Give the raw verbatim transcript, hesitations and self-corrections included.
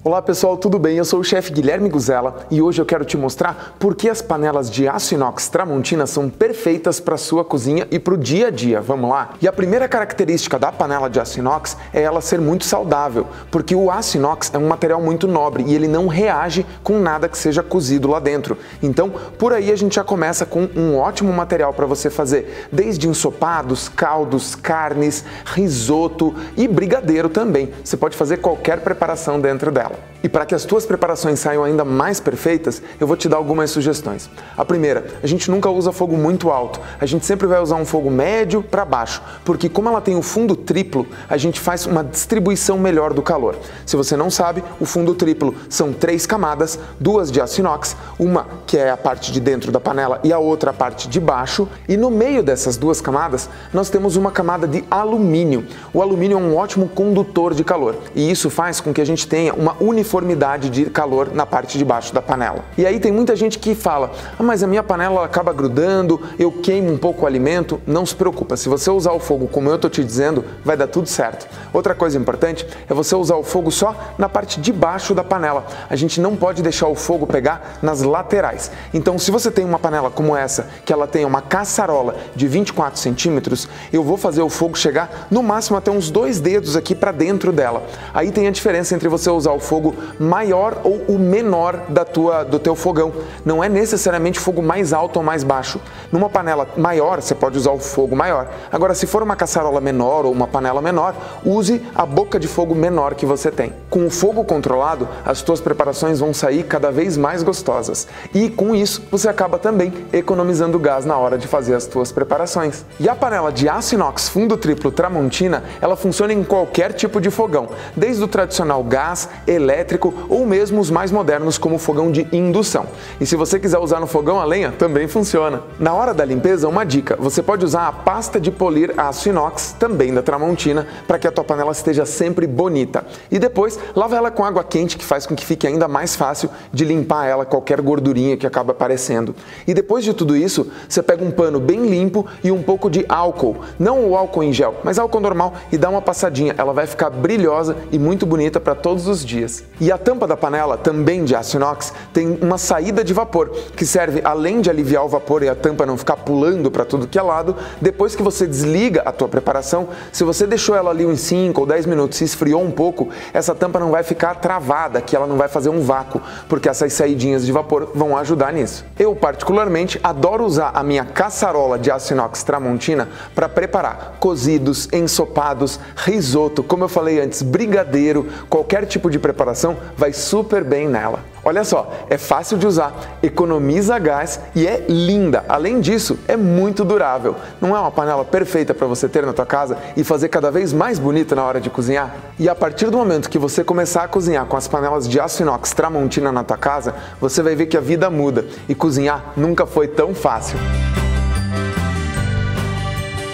Olá pessoal, tudo bem? Eu sou o chefe Guilherme Guzella e hoje eu quero te mostrar por que as panelas de aço inox Tramontina são perfeitas para a sua cozinha e para o dia a dia. Vamos lá? E a primeira característica da panela de aço inox é ela ser muito saudável, porque o aço inox é um material muito nobre e ele não reage com nada que seja cozido lá dentro. Então, por aí a gente já começa com um ótimo material para você fazer, desde ensopados, caldos, carnes, risoto e brigadeiro também. Você pode fazer qualquer preparação dentro dela. E para que as tuas preparações saiam ainda mais perfeitas, eu vou te dar algumas sugestões. A primeira, a gente nunca usa fogo muito alto, a gente sempre vai usar um fogo médio para baixo, porque como ela tem o fundo triplo, a gente faz uma distribuição melhor do calor. Se você não sabe, o fundo triplo são três camadas, duas de aço inox, uma que é a parte de dentro da panela e a outra a parte de baixo, e no meio dessas duas camadas nós temos uma camada de alumínio. O alumínio é um ótimo condutor de calor, e isso faz com que a gente tenha uma uniformidade de calor na parte de baixo da panela. E aí tem muita gente que fala, ah, mas a minha panela acaba grudando, eu queimo um pouco o alimento. Não se preocupa, se você usar o fogo como eu estou te dizendo, vai dar tudo certo. Outra coisa importante é você usar o fogo só na parte de baixo da panela. A gente não pode deixar o fogo pegar nas laterais. Então, se você tem uma panela como essa, que ela tem uma caçarola de vinte e quatro centímetros, eu vou fazer o fogo chegar no máximo até uns dois dedos aqui para dentro dela. Aí tem a diferença entre você usar o fogo maior ou o menor da tua, do teu fogão. Não é necessariamente fogo mais alto ou mais baixo. Numa panela maior, você pode usar o fogo maior. Agora, se for uma caçarola menor ou uma panela menor, use a boca de fogo menor que você tem. Com o fogo controlado, as tuas preparações vão sair cada vez mais gostosas. E com isso, você acaba também economizando gás na hora de fazer as tuas preparações. E a panela de aço inox fundo triplo Tramontina, ela funciona em qualquer tipo de fogão, desde o tradicional gás, elétrico ou mesmo os mais modernos como o fogão de indução. E se você quiser usar no fogão a lenha, também funciona. Na hora da limpeza, uma dica, você pode usar a pasta de polir aço inox, também da Tramontina, para que a tua panela esteja sempre bonita. E depois, lava ela com água quente, que faz com que fique ainda mais fácil de limpar ela, qualquer gordurinha que acaba aparecendo. E depois de tudo isso, você pega um pano bem limpo e um pouco de álcool, não o álcool em gel, mas álcool normal, e dá uma passadinha, ela vai ficar brilhosa e muito bonita para todos os dias. E a tampa da panela, também de aço inox, tem uma saída de vapor, que serve além de aliviar o vapor e a tampa não ficar pulando para tudo que é lado. Depois que você desliga a tua preparação, se você deixou ela ali uns cinco ou dez minutos e esfriou um pouco, essa tampa não vai ficar travada, que ela não vai fazer um vácuo, porque essas saidinhas de vapor vão ajudar nisso. Eu, particularmente, adoro usar a minha caçarola de aço inox Tramontina para preparar cozidos, ensopados, risoto, como eu falei antes, brigadeiro, qualquer tipo de preparação vai super bem nela. Olha só, é fácil de usar, economiza gás e é linda. Além disso, é muito durável. Não é uma panela perfeita para você ter na tua casa e fazer cada vez mais bonita na hora de cozinhar? E a partir do momento que você começar a cozinhar com as panelas de aço inox Tramontina na tua casa, você vai ver que a vida muda e cozinhar nunca foi tão fácil.